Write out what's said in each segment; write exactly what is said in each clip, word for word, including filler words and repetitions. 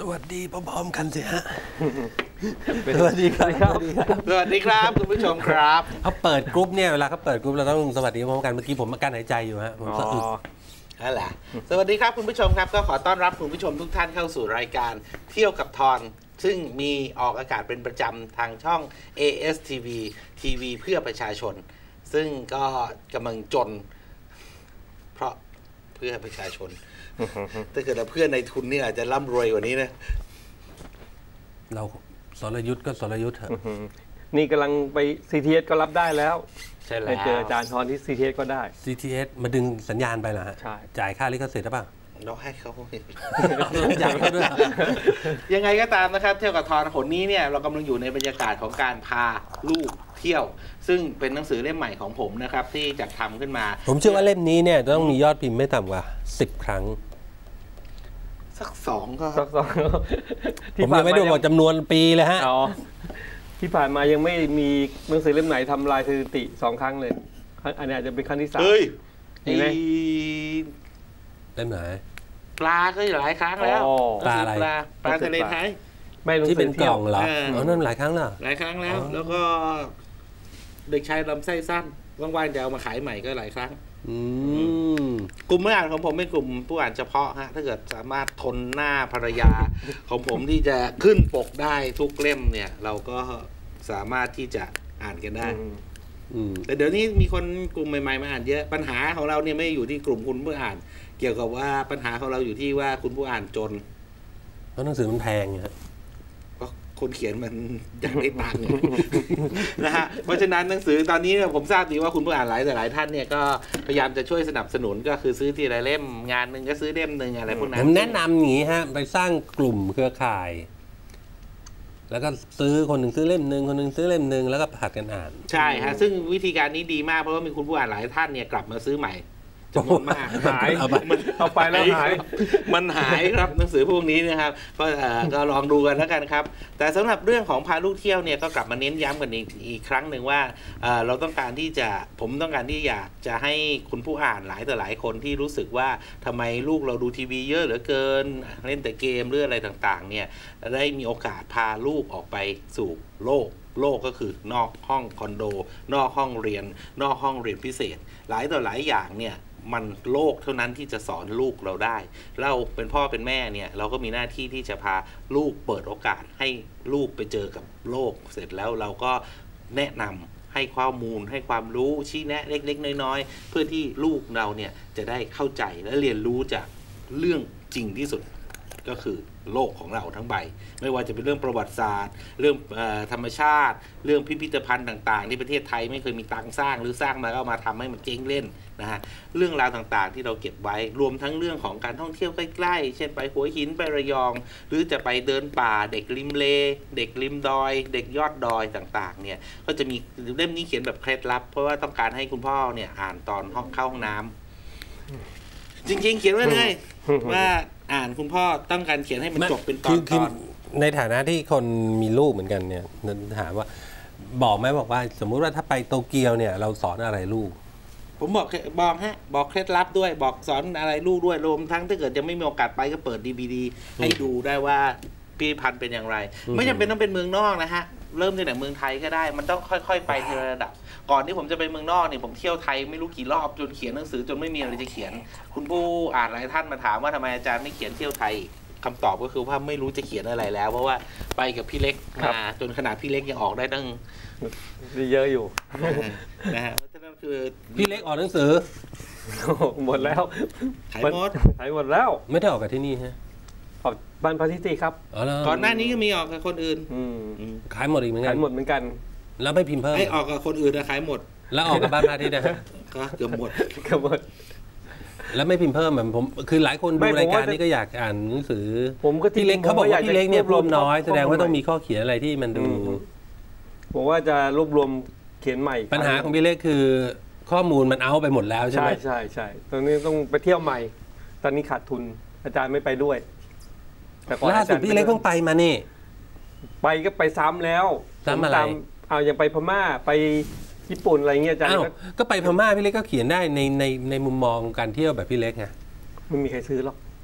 วัสดีพร้อมๆกันสิฮะสวัสดีครับสวัสดีครับคุณผู้ชมครับเขาเปิดกรุ๊ปเนี่ยเวลาเขาเปิดกรุ๊ปเราต้องสวัสดีพร้อมกันเมื่อกี้ผมอาการหายใจอยู่ฮะผมสะอึกนั่นแหละสวัสดีครับคุณผู้ชมครับก็ขอต้อนรับคุณผู้ชมทุกท่านเข้าสู่รายการเที่ยวกับทอนซึ่งมีออกอากาศเป็นประจำทางช่อง เอ เอส ที วี ทีวีเพื่อประชาชนซึ่งก็กำลังจนเพราะเพื่อประชาชนถ้าเกิดเราเพื่อนในทุนนี่อาจจะร่ำรวยกว่านี้นะเราสรยุทธ์ก็สรยุทธ์เถอะนี่กำลังไป ซี ที เอส ก็รับได้แล้วใช่แล้วไปเจออาจารย์ทอนที่ ซี ที เอส ก็ได้ซี ที เอส มาดึงสัญญาณไปเหรอฮะใช่จ่ายค่าลิขสิทธิ์หรือเปล่าเราให้เขาจ่ายเขาด้วยยังไงก็ตามนะครับเที่ยวกับทอนหนนี้เนี่ยเรากำลังอยู่ในบรรยากาศของการพาลูกเที่ยวซึ่งเป็นหนังสือเล่มใหม่ของผมนะครับที่จัดทำขึ้นมาผมเชื่อว่าเล่มนี้เนี่ยต้องมียอดพิมพ์ไม่ต่ำกว่าสิบครั้งสักสองก็สักสองผมยังไม่ดูบอกจำนวนปีเลยฮะอ๋อที่ผ่านมายังไม่มีหนังสือเล่มไหนทำลายสถิติสองครั้งเลยอันนี้อาจจะเป็นครั้งที่สามเฮ้ยมีไหมเล่มไหนปลาก็หลายครั้งแล้วปลาอะไรปลาปลาทะเลไทยที่เป็นกล่องเหรออ๋อนั่นหลายครั้งแล้วหลายครั้งแล้วแล้วก็เด็กชายลำไส้สั้นว่างๆจะเอามาขายใหม่ก็หลายครั้งกลุ่มผู้อ่านของผมเป็นกลุ่มผู้อ่านเฉพาะฮะถ้าเกิดสามารถทนหน้าภรรยาของผมที่จะขึ้นปกได้ทุกเล่มเนี่ยเราก็สามารถที่จะอ่านกันได้แต่เดี๋ยวนี้มีคนกลุ่มใหม่ๆมาอ่านเยอะปัญหาของเราเนี่ยไม่อยู่ที่กลุ่มคุณผู้อ่านเกี่ยวกับว่าปัญหาของเราอยู่ที่ว่าคุณผู้อ่านจนเพราะหนังสือมันแพงเนี่ยก็คนเขียนมันอยากได้ตังค์นะฮะเพราะฉะนั้นหนังสือตอนนี้ผมทราบดีว่าคุณผู้อ่านหลายแต่หลายท่านเนี่ยก็พยายามจะช่วยสนับสนุนก็คือซื้อทีละเล่มงานหนึ่งก็ซื้อเล่มหนึ่งอะไรพวกนั้นผมแนะนำอย่างนี้ฮะไปสร้างกลุ่มเครือข่ายแล้วก็ซื้อคนหนึ่งซื้อเล่มหนึ่งคนหนึ่งซื้อเล่มหนึ่งแล้วก็ผัดกันอ่านใช่ฮะซึ่งวิธีการนี้ดีมากเพราะว่ามีคุณผู้อ่านหลายท่านเนี่ยกลับมาซื้อใหม่จำนวนมากหายมันเอาไปแล้วหายมันหายครับหนังสือพวกนี้นะครับก็ก็ลองดูกันแล้วกันครับแต่สำหรับเรื่องของพาลูกเที่ยวเนี่ยก็กลับมาเน้นย้ำกันอีกอีกครั้งหนึ่งว่าเราต้องการที่จะผมต้องการที่อยากจะให้คุณผู้อ่านหลายต่อหลายคนที่รู้สึกว่าทำไมลูกเราดูทีวีเยอะเหลือเกินเล่นแต่เกมหรืออะไรต่างๆเนี่ยได้มีโอกาสพาลูกออกไปสู่โลกโลกก็คือนอกห้องคอนโดนอกห้องเรียนนอกห้องเรียนพิเศษหลายต่อหลายอย่างเนี่ยมันโลกเท่านั้นที่จะสอนลูกเราได้เราเป็นพ่อเป็นแม่เนี่ยเราก็มีหน้าที่ที่จะพาลูกเปิดโอกาสให้ลูกไปเจอกับโลกเสร็จแล้วเราก็แนะนำให้ข้อมูลให้ความรู้ชี้แนะเล็กๆน้อยๆเพื่อที่ลูกเราเนี่ยจะได้เข้าใจและเรียนรู้จากเรื่องจริงที่สุดก็คือโลกของเราทั้งใบไม่ว่าจะเป็นเรื่องประวัติศาสตร์เรื่องอธรรมชาติเรื่องพิพิธภัณฑ์ต่างๆที่ประเทศไทยไม่เคยมีตังค์สร้างหรือสร้างมาก็มาทำให้มันเจ๊งเล่นนะฮะเรื่องราวต่างๆที่เราเก็บไว้รวมทั้งเรื่องของการท่องเที่ยวใกล้ๆเช่นไปหัวหินไประยองหรือจะไปเดินป่าเด็กริมเลเด็กริมดอยเด็กยอดดอยต่างๆเนี่ยก็จะมีเล่มนี้เขียนแบบเคล็ดลับเพราะว่าต้องการให้คุณพ่อเนี่ยอ่านตอนห้องเข้าห้องน้ำจริงๆเขียนไว้เลยว่าอ่านคุณพ่อต้องการเขียนให้มันจบเป็นตอนตอนในฐานะที่คนมีลูกเหมือนกันเนี่ยถามว่าบอกไหมบอกว่าสมมุติว่าถ้าไปโตเกียวเนี่ยเราสอนอะไรลูกผมบอกบอกฮะบอกเคล็ดลับด้วยบอกสอนอะไรลูกด้วยรวมทั้งถ้าเกิดยังไม่มีโอกาสไปก็เปิด ดี วี ดี ให้ดูได้ว่าพิพิธภัณฑ์เป็นอย่างไรไม่จำเป็นต้องเป็นเมืองนอกนะฮะเริ่มจากเมืองไทยก็ได้มันต้องค่อยๆไปทีละระดับก่อนที่ผมจะไปเมืองนอกเนี่ยผมเที่ยวไทยไม่รู้กี่รอบจนเขียนหนังสือจนไม่มีอะไรจะเขียนคุณผู้อ่านหลายท่านมาถามว่าทำไมอาจารย์ไม่เขียนเที่ยวไทยคำตอบก็คือว่าไม่รู้จะเขียนอะไรแล้วเพราะว่าไปกับพี่เล็กมาจนขนาดพี่เล็กยังออกได้ตั้งเยอะอยู่นะฮะเพราะฉะนั้นคือพี่เล็กออกหนังสือหมดแล้วขายหมดขายหมดแล้วไม่ได้ออกกับที่นี่ฮะออกบ้านพระทิติครับก่อนหน้านี้ก็มีออกกับคนอื่นขายหมดอีกเหมือนกันขายหมดเหมือนกันแล้วไม่พิมพ์เพิ่มให้ออกกับคนอื่นนะขายหมดแล้วออกกับบ้านพระทิตินะฮะก็เกือบหมดเกือบหมดแล้วไม่พิมพ์เพิ่มแบบผมคือหลายคนดูรายการนี้ก็อยากอ่านหนังสือผมก็พี่เล็กเขาบอกว่าพี่เล็กเนี่ยรวมน้อยแสดงว่าต้องมีข้อเขียนอะไรที่มันดูผมว่าจะรวบรวมเขียนใหม่ปัญหาของพี่เล็กคือข้อมูลมันเอาไปหมดแล้วใช่ไหมใช่ใช่ใช่ตอนนี้ต้องไปเที่ยวใหม่ตอนนี้ขาดทุนอาจารย์ไม่ไปด้วยแต่ล่าสุดพี่เล็กเพิ่งไปมานี่ไปก็ไปซ้ำแล้วซ้ำอะไรเอาอย่างไปพม่าไปญี่ปุ่นอะไรเงี้ยอาจารย์ก็ไปพม่าพี่เล็กก็เขียนได้ในในในมุมมองการเที่ยวแบบพี่เล็กไงไม่มีใครซื้อหรอก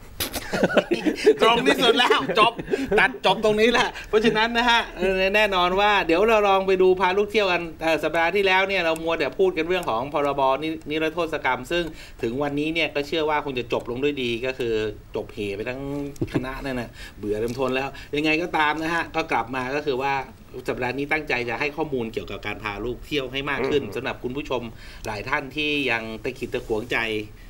ตรงที่สุดแล้วจบตัดจบตรงนี้แหละเพราะฉะนั้นนะฮะแน่นอนว่าเดี๋ยวเราลองไปดูพาลูกเที่ยวกันสัปดาห์ที่แล้วเนี่ยเรามัวแต่พูดกันเรื่องของพรบนิรโทษกรรมซึ่งถึงวันนี้เนี่ยก็เชื่อว่าคงจะจบลงด้วยดีก็คือจบเหไปทั้งคณะนั่นนะเบื่อเริ่มทนแล้วยังไงก็ตามนะฮะก็กลับมาก็คือว่าสัปดาห์นี้ตั้งใจจะให้ข้อมูลเกี่ยวกับการพาลูกเที่ยวให้มากขึ้นสำหรับคุณผู้ชมหลายท่านที่ยังตะขิดตะขวงใจ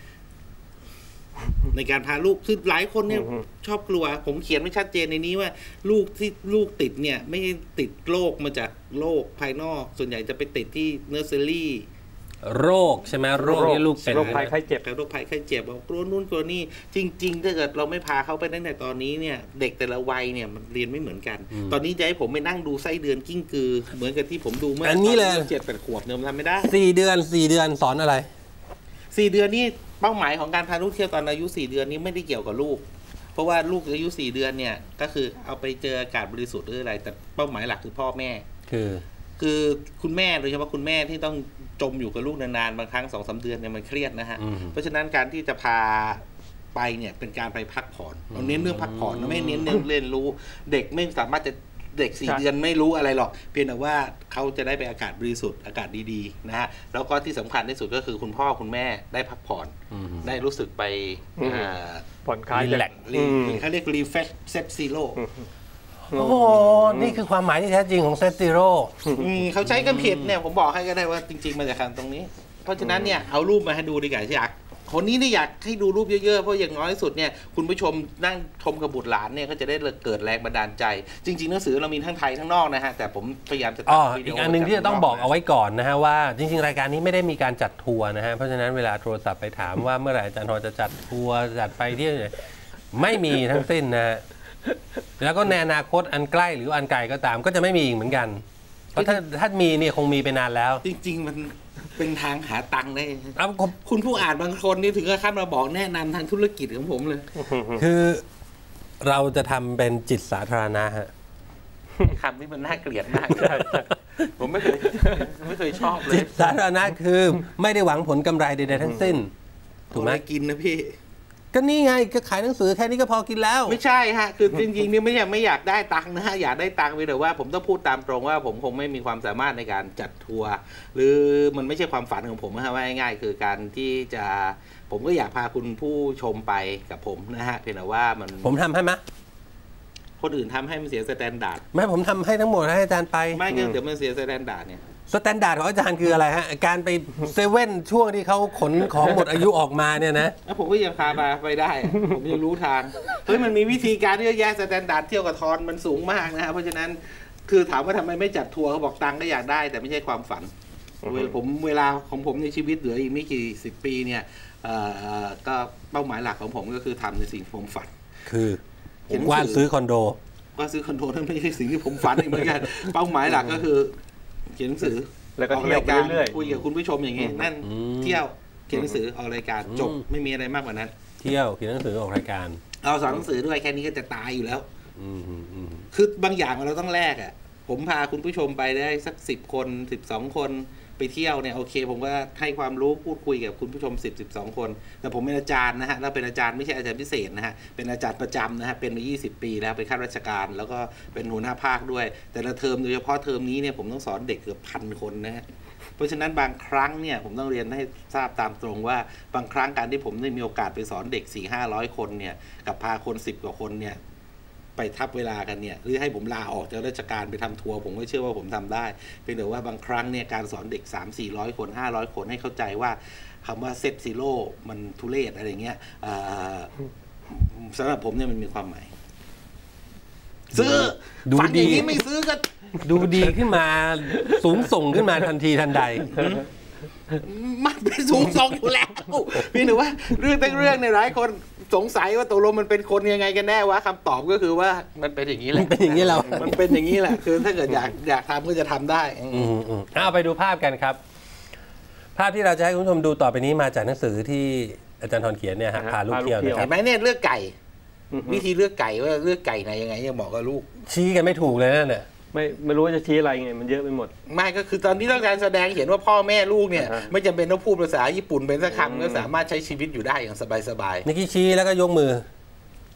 ในการพาลูกคือหลายคนเนี่ยชอบกลัวผมเขียนไม่ชัดเจนในนี้ว่าลูกที่ลูกติดเนี่ยไม่ติดโรคมาจากโรคภายนอกส่วนใหญ่จะไปติดที่เนอร์เซอรี่โรคใช่ไหมโรคที่ลูกเป็นโรคภัยไข้เจ็บโรคภัยไข้เจ็บบอกกลัวนู่นกลัวนี่จริงๆถ้าเกิดเราไม่พาเขาไปตั้งแต่ตอนนี้เนี่ยเด็กแต่ละวัยเนี่ยมันเรียนไม่เหมือนกันตอนนี้จะให้ผมไปนั่งดูไส้เดือนกิ้งกือเหมือนกับที่ผมดูเมื่ออันนี้เลยเจ็ดแปดขวบเนี่ยมันทำไม่ได้สี่เดือนสี่เดือนสอนอะไรสี่เดือนนี่เป้าหมายของการพาลูกเที่ยวตอนอายุสี่เดือนนี้ไม่ได้เกี่ยวกับลูกเพราะว่าลูกอายุสี่เดือนเนี่ยก็คือเอาไปเจออากาศบริสุทธิ์หรืออะไรแต่เป้าหมายหลักคือพ่อแม่คือคือคุณแม่โดยเฉพาะคุณแม่ที่ต้องจมอยู่กับลูกนานๆบางครั้งสองสามเดือนเนี่ยมันเครียดนะฮะเพราะฉะนั้นการที่จะพาไปเนี่ยเป็นการไปพักผ่อนเราเน้นเรื่องพักผ่อนไม่เน้นเรื่องเรียนรู้เด็กไม่สามารถจะเด็กสี่เดือนไม่รู้อะไรหรอกเพียงแต่ว่าเขาจะได้ไปอากาศบริสุทธิ์อากาศดีๆนะฮะแล้วก็ที่สำคัญที่สุดก็คือคุณพ่อคุณแม่ได้พักผ่อนได้รู้สึกไปผ่อนคลายแหลกเขาเรียกรีเฟรชเซตซีโร่โอ้โหนี่คือความหมายที่แท้จริงของเซตซีโร่เขาใช้กันผิดเนี่ยผมบอกให้ก็ได้ว่าจริงๆมาจากคำตรงนี้เพราะฉะนั้นเนี่ยเอารูปมาให้ดูดีกว่าที่อยากคนนี้เนี่ยอยากให้ดูรูปเยอะๆเพราะอย่างน้อยที่สุดเนี่ยคุณผู้ชมนั่งชมกับบุตรหลานเนี่ยก็จะได้เกิดแรงบันดาลใจจริงๆหนังสือเรามีทั้งไทยทั้งนอกนะฮะแต่ผมพยายามจะตัดวิดีโออีกอันหนึ่งที่จะต้องบอกเอาไว้ก่อนนะฮะว่าจริงๆรายการนี้ไม่ได้มีการจัดทัวร์นะฮะเพราะฉะนั้นเวลาโทรศัพท์ไปถามว่าเมื่อไหร่อาจารย์ทรจะจัดทัวร์จัดไปที่ไหนไม่มีทั้งสิ้นนะฮะแล้วก็ในอนาคตอันใกล้หรืออันไกลก็ตามก็จะไม่มีอีกเหมือนกันเพราะถ้าถ้ามีเนี่ยคงมีไปนานแล้วจริงๆมันเป็นทางหาตังค์ได้คุณผู้อ่านบางคนนี่ถึงกับขั้นมาบอกแนะนำทางธุรกิจของผมเลยคือเราจะทำเป็นจิตสาธารณะฮะคำนี้มันน่าเกลียดมากผมไม่เคยไม่เคยชอบเลยจิตสาธารณะคือไม่ได้หวังผลกำไรใดๆทั้งสิ้นถูกไหมกินนะพี่ก็นี่ไงก็ขายหนังสือแค่นี้ก็พอกินแล้วไม่ใช่ฮะคือจริงๆนี่ไม่อยากไม่อยากได้ตังค์นะฮะอยากได้ตังค์ไปแต่ว่าผมต้องพูดตามตรงว่าผมคงไม่มีความสามารถในการจัดทัวร์หรือมันไม่ใช่ความฝันของผมนะฮะว่าง่ายๆคือการที่จะผมก็อยากพาคุณผู้ชมไปกับผมนะฮะเพียงแต่ว่ามันผมทำให้ไหมคนอื่นทำให้มันเสียสแตนดาร์ดไม่ผมทำให้ทั้งหมดให้อาจารย์ไปไม่ก็เดี๋ยวมันเสียสแตนดาร์ดเนี่ยสแตนดาร์ดของอาจารย์คืออะไรฮะการไปเซเว่นช่วงที่เขาขนของหมดอายุออกมาเนี่ยนะผมก็ยังพาไปไปได้ผมยังรู้ทางเฮ้ยมันมีวิธีการที่จะแยกสแตนดาร์ดเที่ยวกับทอนมันสูงมากนะครับเพราะฉะนั้นคือถามว่าทำไมไม่จัดทัวร์เขาบอกตังก็อยากได้แต่ไม่ใช่ความฝันผมเวลาของผมในชีวิตเหลืออีกไม่กี่สิบปีเนี่ยก็เป้าหมายหลักของผมก็คือทำในสิ่งที่ผมฝันคือผมว่าซื้อคอนโดว่าซื้อคอนโดนั่นไม่ใช่สิ่งที่ผมฝันเหมือนกันเป้าหมายหลักก็คือเขียนหนังสือแล้วก็เที่ยวเรื่อยๆคุยกับคุณผู้ชมอย่างงี้นั่นเที่ยวเขียนหนังสือออกรายการจบไม่มีอะไรมากกว่านั้นเที่ยวเขียนหนังสือออกรายการเอาสอนหนังสือด้วยแค่นี้ก็จะตายอยู่แล้วคือบางอย่างเราต้องแลกอ่ะผมพาคุณผู้ชมไปได้สักสิบคนสิบสองคนไปเที่ยวเนี่ยโอเคผมก็ให้ความรู้พูดคุยกับคุณผู้ชมสิบ สิบสองคนแต่ผมเป็นอาจารย์นะฮะแล้วเป็นอาจารย์ไม่ใช่อาจารย์พิเศษนะฮะเป็นอาจารย์ประจำนะฮะเป็นมายี่สิบปีแล้วเป็นข้าราชการแล้วก็เป็นหัวหน้าภาคด้วยแต่ละเทอมโดยเฉพาะเทอมนี้เนี่ยผมต้องสอนเด็กเกือบพันคนนะฮะเพราะฉะนั้นบางครั้งเนี่ยผมต้องเรียนให้ทราบตามตรงว่าบางครั้งการที่ผมได้มีโอกาสไปสอนเด็ก สี่ห้าร้อย คนเนี่ยกับพาคนสิบกว่าคนเนี่ยไปทับเวลากันเนี่ยหรือให้ผมลาออกจากราชการไปทำทัวร์ผมก็เชื่อว่าผมทำได้เพียงแต่ว่าบางครั้งเนี่ยการสอนเด็ก สามถึงสี่ร้อย คนห้าร้อยคนให้เข้าใจว่าคำว่าเซตซีโร่มันทุเรศอะไรเงี้ยสำหรับผมเนี่ยมันมีความหมายซื้อฝันอย่างนี้ไม่ซื้อก็ดูดีขึ้นมาสูงส่งขึ้นมาทันทีทันใดมันเป็นสูงส่งอยู่แล้วพี่หนูว่าเรื่องตั้งเรื่องในหลายคนสงสัยว่าตกลงมันเป็นคนยังไงกันแน่วะคำตอบก็คือว่ามันเป็นอย่างนี้แหละเป็นอย่างนี้เรามันเป็นอย่างนี้แหละคือถ้าเกิดอยากอยากทำก็จะทำได้เอาไปดูภาพกันครับภาพที่เราจะให้คุณผู้ชมดูต่อไปนี้มาจากหนังสือที่อาจารย์ธรเขียนเนี่ยฮะพาลูกเที่ยวนะครับเห็นไหมเนี่ยเลือกไก่วิธีเลือกไก่ว่าเลือกไก่ไหนยังไงยังบอกกับลูกชี้กันไม่ถูกเลยนั่นแหละไม่ไม่รู้ว่าจะชี้อะไรไงมันเยอะไปหมดไม่ก็คือตอนนี้ต้องการแสดงเห็นว่าพ่อแม่ลูกเนี่ยไม่จำเป็นต้องพูดภาษาญี่ปุ่นเป็นสักคำก็สามารถใช้ชีวิตอยู่ได้อย่างสบายๆนี่ชี้แล้วก็ยกมือ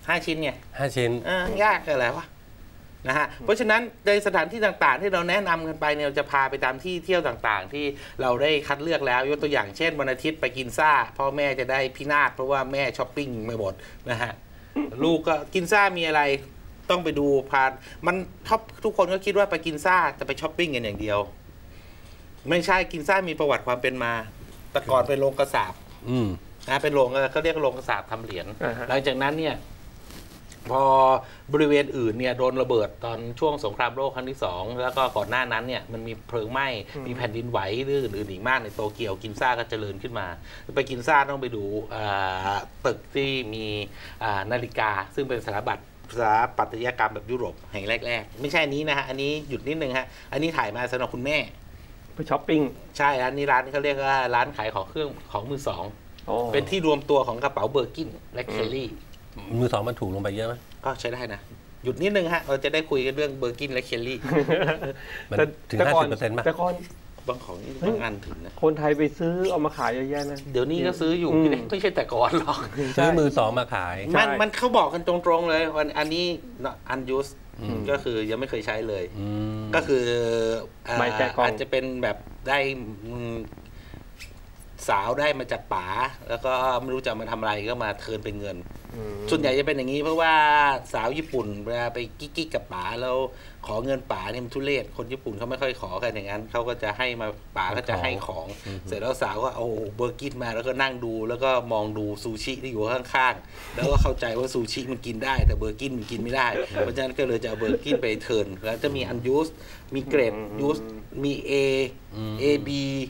ห้าชิ้นไงห้าชิ้นอ่ายากอะไรวะนะฮะเพราะฉะนั้นในสถานที่ต่างๆ ที่เราแนะนำกันไปเนี่ยเราจะพาไปตามที่เที่ยวต่างๆ ที่เราได้คัดเลือกแล้วยกตัวอย่างเช่นวันอาทิตย์ไปกินซ่าพ่อแม่จะได้พินาศเพราะว่าแม่ช้อปปิ้งไปหมดนะฮะลูกก็กินซ่ามีอะไรต้องไปดูพามันท็อปทุกคนก็คิดว่าไปกินซ่าจะไปช้อปปิ้งกันอย่างเดียวไม่ใช่กินซ่ามีประวัติความเป็นมาแต่ก่อนเป็นโรงกระสาบอืมนะเป็นโรงเขาเรียกโรงกระสาบทำเหรียญอ่าฮะหลังจากนั้นเนี่ยพอบริเวณอื่นเนี่ยโดนระเบิดตอนช่วงสงครามโลกครั้งที่สองแล้วก็ก่อนหน้านั้นเนี่ยมันมีเพลิงไหม้มีแผ่นดินไหวหรืออื่นๆอีกมากในโตเกียวกินซ่าก็เจริญขึ้นมาไปกินซ่าต้องไปดูอ่าตึกที่มีอ่านาฬิกาซึ่งเป็นสถาบันสถาปัตยกรรมแบบยุโรปแห่งแรกๆไม่ใช่อันนี้นะฮะอันนี้หยุดนิดนึงฮะอันนี้ถ่ายมาสำหรับคุณแม่ไปช้อปปิ้งใช่ร้านนี้ร้านเขาเรียกว่าร้านขายของเครื่องของมือสองอ๋อเป็นที่รวมตัวของกระเป๋าเบอร์กินและเคลลี่มือสองมันถูกลงไปเยอะไหมก็ใช้ได้นะ หยุดนิดนึงฮะ เราจะได้คุยกันเรื่องเบอร์กินและเคลลี่มันแต่ถึงแต่ก่อนห้าสิบเปอร์เซ็นต์ป่ะแต่ก่อนบางของบางอันถึงนะคนไทยไปซื้อเอามาขายเยอะแยะนะเดี๋ยวนี้ก็ซื้ออยู่อืมไม่ใช่แต่ก่อนหรอกซื้อมือสองมาขายใช่มันมันเขาบอกกันตรงๆเลยวันอันนี้อันยูสอืมก็คือยังไม่เคยใช้เลยอืมก็คืออ่าไม่แกะกล่องอาจจะเป็นแบบได้อืมสาวได้มาจากป๋าแล้วก็ไม่รู้จะเอามาทำอะไรก็มาเทิร์นเป็นเงินอืมส่วนใหญ่จะเป็นอย่างนี้เพราะว่าสาวญี่ปุ่นเวลาไปกิ๊กๆกับป๋าแล้วขอเงินป๋าเนี่ยมันทุเรศคนญี่ปุ่นเขาไม่ค่อยขอกันอย่างนั้นเขาก็จะให้มาป๋าก็จะให้ของ เสร็จแล้วสาวก็เอาเบอร์กินมาแล้วก็นั่งดูแล้วก็มองดูซูชิที่อยู่ข้างๆแล้วก็เข้าใจว่าซูชิมันกินได้แต่เบอร์กินมันกินไม่ได้เพราะฉะนั้นก็เลยจะเอาเบอร์กินไปเทิร์นแล้วจะมีอันยูสมีเกรดยูสมี A A B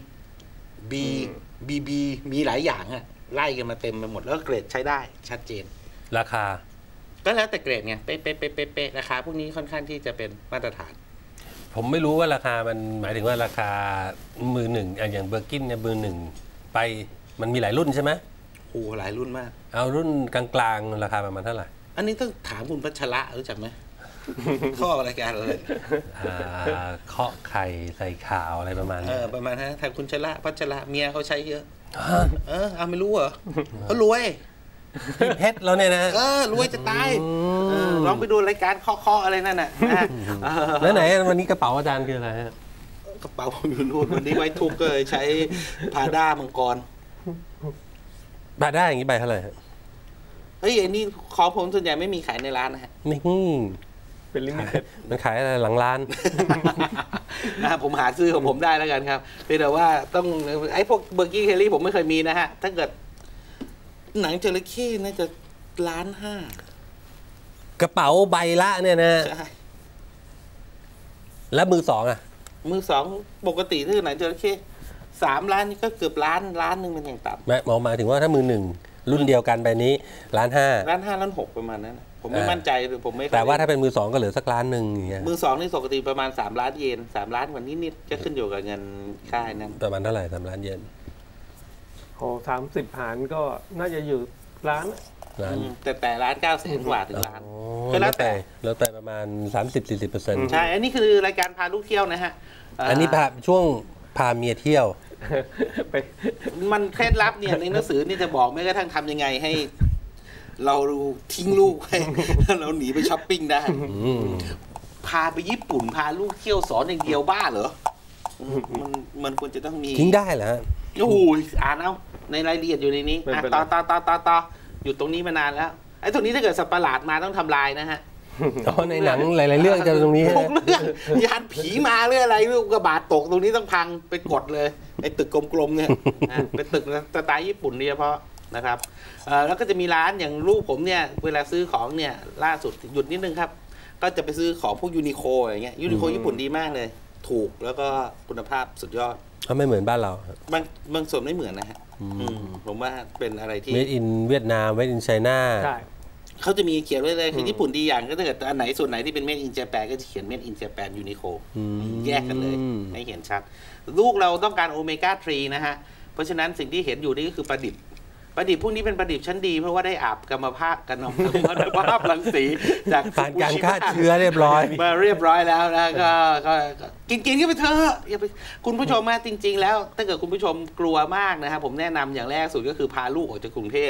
B B B มีหลายอย่างอะไล่กันมาเต็มไปหมดแล้วเกรดใช้ได้ชัดเจนราคาก็แล้วแต่เกรดไงเป๊ะเป๊ะเป๊ะเป๊ะเป๊ะราคาพวกนี้ค่อนข้างที่จะเป็นมาตรฐานผมไม่รู้ว่าราคามันหมายถึงว่าราคามือหนึ่งอ่ะอย่างเบอร์กินเนี่ยมือหนึ่งไปมันมีหลายรุ่นใช่ไหมโอ้หลายรุ่นมากเอารุ่นกลางๆราคาประมาณเท่าไหร่อันนี้ต้องถามคุณพัชระรู้จักไหม ข้อรายการอะไรอ่าเคาะไข่ใส่ขาวอะไรประมาณเอนี้อประมาณนั้นถามคุณชระพัชระเมียเขาใช้เยอะฮะเออเอาไม่รู้เหรอเขารวยพี่เพชรแล้วเนี่ยนะเออรวยจะตายอืมเออลองไปดูรายการเคาะๆอะไรนั่นน่ะนะเออแล้วไหนวันนี้กระเป๋าอาจารย์คืออะไรฮะกระเป๋าผมอยู่นู่นวันนี้ไว้ทุกข์ก็เลยใช้พาด้ามังกรบาทได้อย่างนี้ใบเท่าไหร่ฮะเฮ้ยไอ้นี่ของผมส่วนใหญ่ไม่มีขายในร้านนะฮะนี่เป็นลิมิเต็ดมันขายอะไรหลังร้านนะผมหาซื้อของผมได้แล้วกันครับเพียงแต่ว่าต้องไอ้พวกเบอร์กี้เคลลี่ผมไม่เคยมีนะฮะ ถ้าเกิดหนังจระเข้น่าจะล้านห้ากระเป๋าใบละเนี่ยนะใช่แล้วมือสองอ่ะมือสองปกติถ้าหนังจระเข้สามล้านนี่ก็เกือบล้านล้านหนึ่งเป็นอย่างต่หมายหมายถึงว่าถ้ามือหนึ่งรุ่นเดียวกันใบนี้ล้านห้าำล้านห้าล้านหกประมาณนั้นนะผมไม่อ่ามั่มั่นใจหรือผมไม่ค่อยแต่ว่าถ้าเป็นมือสองก็เหลือสักล้านหนึ่งอย่างเงี้ยมือสองนี่ปกติประมาณสามล้านเยนสามล้านกว่านิดๆจะขึ้นอยู่กับเงินค่านั้นประมาณเท่าไหร่สามล้านเยนโอ้สามสิบหารก็น่าจะอยู่ร้านล้านอืมแต่แต่ล้านเก้าแสนกว่าถึงล้านโอ้ก็แล้แล้ว วแต่แต่แล้วแต่ประมาณ สามสิบถึงสี่สิบเปอร์เซ็นต์ใช่ อันนี้คือรายการพาลูกเที่ยวนะฮะเอันนี้พาช่วงพาเมียเที่ยวไปมันเคล็ดลับเนี่ยในหนังสือนี่จะบอกแม้กระทั่งทำยังไงให้ เราทิ้งลูกไว้ เราหนีไปช้อปปิ้งได้อืมพาไปญี่ปุ่นพาลูกเที่ยวสอนอย่างเดียวบ้าเหรอมันมันควรจะต้องมีทิ้งได้เหรอฮะโอ้โหอ่านเอาในรายละเอียดอยู่ในนี้อ่ะต่อต่อต่อต่อต่ออยู่ตรงนี้มานานแล้วไอ้ตรงนี้ถ้าเกิดสัตว์ประหลาดมาต้องทำลายนะฮะอ๋อในหนังหลาย ๆ เรื่องจะตรงนี้ทุกเรื่องยานผีมาหรืออะไรลูกกระบาดตกตรงนี้ต้องพังไปกดเลยไอ้ตึกกลมๆเนี่ยอ่ะเป็นตึกสไตล์ญี่ปุ่นโดยเฉพาะนะครับเอ่อแล้วก็จะมีร้านอย่างลูกผมเนี่ยเวลาซื้อของเนี่ยล่าสุดหยุดนิดนึงครับ ก็จะไปซื้อของพวกยูนิโคอย่างเงี้ยยูนิโคญี่ปุ่นดีมากเลย ถูกแล้วก็คุณภาพสุดยอดเขาไม่เหมือนบ้านเราบางบางส่วนไม่เหมือนนะฮะอืมผมว่าเป็นอะไรที่ Made in เวียดนาม Made in China ใช่เขาจะมีเขียนไว้เลยคือญี่ปุ่นดีอย่างก็ถ้าเกิดอันไหนส่วนไหนที่เป็น made in Japan ก็จะเขียน made in Japan Uniqlo อืมแยกกันเลยให้เห็นชัด ลูกเราต้องการโอเมก้าสามนะฮะ เพราะฉะนั้นสิ่งที่เห็นอยู่นี่ก็คือปลาดิบปลาดิบพวกนี้เป็นปลาดิบชั้นดีเพราะว่าได้อาบกรรมภาพกันนำกรรมภาพรังสีจากผ่านการฆ่าเชื้อเรียบร้อยมาเรียบร้อยแล้วนะก็ก็ก็กินกินก็ไปเถอะอย่าไปคุณผู้ชมมาจริง ๆ แล้วถ้าเกิดคุณผู้ชมกลัวมากนะครับผมแนะนำอย่างแรกสุดก็คือพาลูกออกจากกรุงเทพ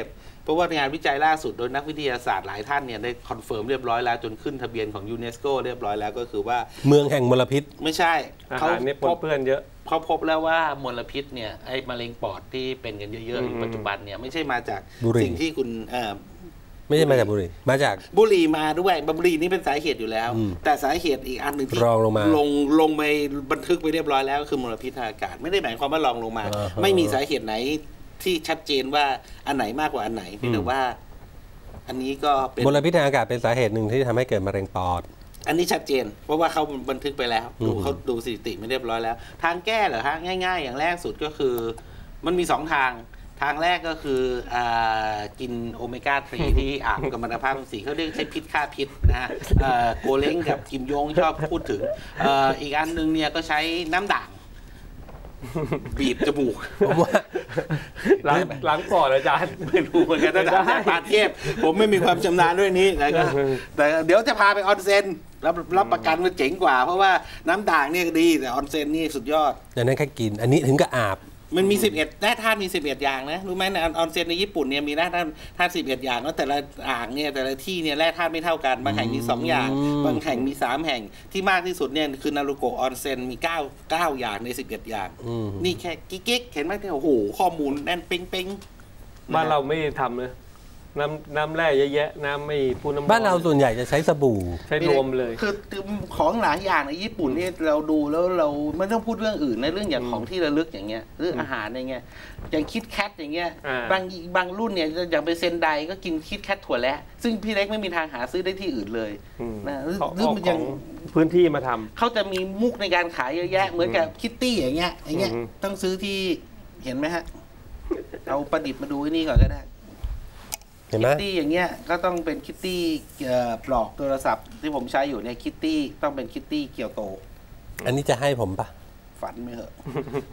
เพราะว่างานวิจัยล่าสุดโดยนักวิทยาศาสตร์หลายท่านเนี่ยได้คอนเฟิร์มเรียบร้อยแล้วจนขึ้นทะเบียนของยูเนสโกเรียบร้อยแล้วก็คือว่าเมืองแห่งมลพิษไม่ใช่อาหารเนี่ยปนเปื้อนเยอะเขาพบแล้วว่ามลพิษเนี่ยไอ้มะเร็งปอดที่เป็นกันเยอะๆในปัจจุบันเนี่ยไม่ใช่มาจากสิ่งที่คุณไม่ใช่มาจากบุหรี่มาจากบุหรี่มาด้วยบุหรี่นี่เป็นสาเหตุอยู่แล้วแต่สาเหตุอีกอันหนึ่งที่รองลงมาลงลงไปบันทึกไปเรียบร้อยแล้วคือมลพิษทางอากาศไม่ได้หมายความว่ารองลงมาไม่มีสาเหตุไหนที่ชัดเจนว่าอันไหนมากกว่าอันไหนเพียงแต่ว่าอันนี้ก็เป็นมลพิษทางอากาศเป็นสาเหตุหนึ่งที่ทำให้เกิดมะเร็งปอดอันนี้ชัดเจนเพราะว่าเขาบันทึกไปแล้วดูเขาดูสถิติไม่เรียบร้อยแล้วทางแก้เหรอฮะง่ายๆอย่างแรกสุดก็คือมันมีสองทางทางแรกก็คืออกินโอเมก้าสามที่อาบกัมมันตภาพรังสีเขาเรียกใช้พิษฆ่าพิษนะฮะโกเล้งกับกิมยงชอบพูดถึงอีกอันนึงเนี่ยก็ใช้น้ำด่างบีบจมูกผมว่าล้างล้างปอดอาจารย์ไม่รู้เหมือนกันนะอาจารย์ปาเทพผมไม่มีความชำนาญด้วยนี้แต่ก็แต่เดี๋ยวจะพาไปออนเซ็นรับรับประกันว่าเจ๋งกว่าเพราะว่าน้ำด่างเนี่ยดีแต่ออนเซ็นนี่สุดยอดอย่างนั้นแค่กินอันนี้ถึงกับอาบมันมีสิบเอ็ดแร่ธาตุมีสิบเอ็ดอย่างนะรู้ไหมในออนเซ็นในญี่ปุ่นเนี่ยมีแร่ธาตุธาตุสิบเอ็ดอย่างแล้วแต่ละอ่างเนี่ยแต่ละที่เนี่ยแร่ธาตุไม่เท่ากันบางแห่งมีสองอย่างบางแห่งมีสามแห่งที่มากที่สุดเนี่ยคือนารูโกะออนเซ็นมีเก้า เก้าอย่างในสิบเอ็ดอย่างนี่แค่กิ๊กๆเห็นไหมที่โอ้โหข้อมูลแน่นเป้งๆบ้านเราไม่ทำเลยน้ำน้ำแร่เยอะแยะน้ำไม่พูน้ำบ้านเราส่วนใหญ่จะใช้สบู่ใช้นวมเลยคือของหลายอย่างในญี่ปุ่นนี่เราดูแล้วเราไม่ต้องพูดเรื่องอื่นในเรื่องอย่างของที่ระลึกอย่างเงี้ยเรื่องอาหารอย่างเงี้ยอย่างคิดแคทอย่างเงี้ยบางบางรุ่นเนี่ยอย่างไปเซนไดก็กินคิดแคทถั่วและซึ่งพี่เล็กไม่มีทางหาซื้อได้ที่อื่นเลยนะหรืออย่างพื้นที่มาทำเขาจะมีมุกในการขายเยอะแยะเหมือนกับคิตตี้อย่างเงี้ยอย่างเงี้ยต้องซื้อที่เห็นไหมฮะเอาประดิษฐ์มาดูที่นี่ก่อนก็ได้คิตตี้อย่างเงี้ยก็ต้องเป็นคิตตี้ปลอกโทรศัพท์ที่ผมใช้อยู่เนี่ยคิตตี้ต้องเป็นคิตตี้เกียวโตอันนี้จะให้ผมปะฝันไม่เหอะ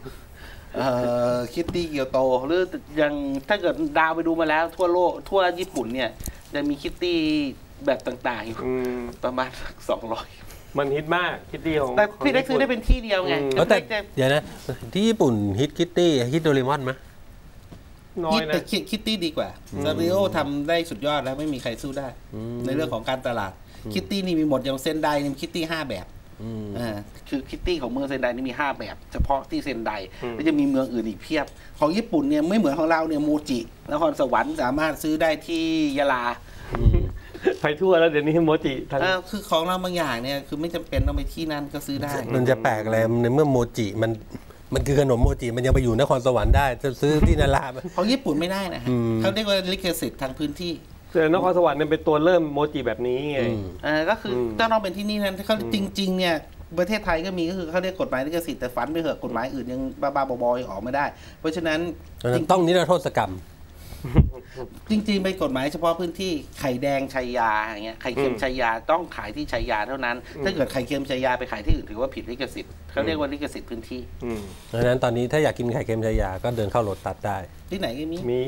คิตตี้เกียวโตหรือยังถ้าเกิดดาวไปดูมาแล้วทั่วโลกทั่วญี่ปุ่นเนี่ยจะมีคิตตี้แบบต่างๆประมาณสองร้อยมันฮิตมากคิตตี้ของแต่พี่ได้ซื้อได้เป็นที่เดียวไงแต่เดี๋ยวนะที่ญี่ปุ่นฮิตคิตตี้ฮิตโดเรมอนไหมน้อยนะแต่คิตตี้ดีกว่าซาริโอทำได้สุดยอดแล้วไม่มีใครสู้ได้ในเรื่องของการตลาดคิตตี้นี่มีหมดอย่างเซนไดนี่คิตตี้ห้าแบบอ่าคือคิตตี้ของเมืองเซนไดนี่มีห้าแบบเฉพาะที่เซนไดแล้วจะมีเมืองอื่นอีกเพียบของญี่ปุ่นเนี่ยไม่เหมือนของเราเนี่ยโมจินครสวรรค์สามารถซื้อได้ที่ยะลาไปทั่วแล้วเดี๋ยวนี้โมจิทั้งคือของเราบางอย่างเนี่ยคือไม่จำเป็นต้องไปที่นั่นก็ซื้อได้มันจะแปลกอะไรในเมื่อโมจิมันมันคือขนมโมจิมันยังไปอยู่นครสวรรค์ได้จะซื้อที่นาราของญี่ปุ่นไม่ได้นะฮะเขาเรียกว่าลิขสิทธิ์ทางพื้นที่แต่นครสวรรค์เนี่ยเป็นตัวเริ่มโมจิแบบนี้ไงอ่าก็คือต้องเป็นที่นี่นั่นเขาจริงๆเนี่ยประเทศไทยก็มีก็คือเขาเรียกกฎหมายลิขสิทธิ์แต่ฝันไปเหอะกฎหมายอื่นยังบ้าๆบอๆออกไม่ได้เพราะฉะนั้นต้องนิรโทษกรรมจริงๆเป็นกฎหมายเฉพาะพื้นที่ไข่แดงชัยยาอย่างเงี้ยไข่เค็มชัยยาต้องขายที่ชัยยาเท่านั้นถ้าเกิดไข่เค็มชัยยาไปขายที่อื่นถือว่าผิดลิขสิทธิ์เขาเรียกว่าลิขสิทธิ์พื้นที่ดังนั้นตอนนี้ถ้าอยากกินไข่เค็มชัยยาก็เดินเข้าโลตัสได้ที่ไหนก็มีมี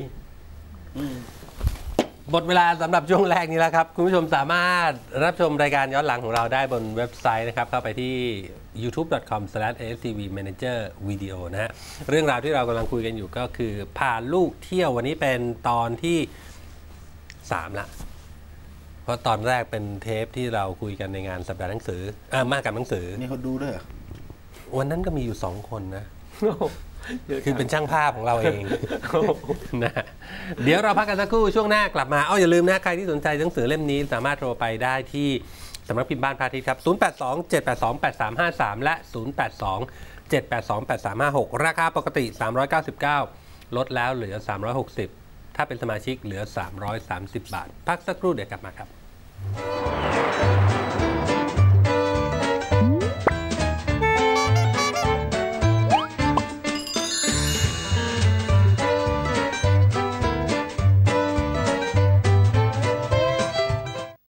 หมดเวลาสำหรับช่วงแรกนี้แล้วครับคุณผู้ชมสามารถรับชมรายการย้อนหลังของเราได้บนเว็บไซต์นะครับเข้าไปที่ ยูทูบ ดอท คอม สแลช เอ เอส ที วี แมเนเจอร์ วิดีโอ นะฮะเรื่องราวที่เรากำลังคุยกันอยู่ก็คือพาลูกเที่ยววันนี้เป็นตอนที่สามละเพราะตอนแรกเป็นเทปที่เราคุยกันในงานสัปดาห์หนังสืออ่ามากกับหนังสือมีคนดูด้วยวันนั้นก็มีอยู่สองคนนะคือเป็นช่างภาพของเราเองนะเดี๋ยวเราพักกันสักครู่ช่วงหน้ากลับมาอ้ออย่าลืมนะใครที่สนใจหนังสือเล่มนี้สามารถโทรไปได้ที่สำนักพิมพ์บ้านพระอาทิตย์ครับศูนย์ แปด สอง เจ็ด แปด สอง แปด สาม ห้า สามและศูนย์ แปด สอง เจ็ด แปด สอง แปด สาม ห้า หกราคาปกติสามร้อยเก้าสิบเก้าลดแล้วเหลือสามร้อยหกสิบถ้าเป็นสมาชิกเหลือสามร้อยสามสิบบาทพักสักครู่เดี๋ยวกลับมาครับ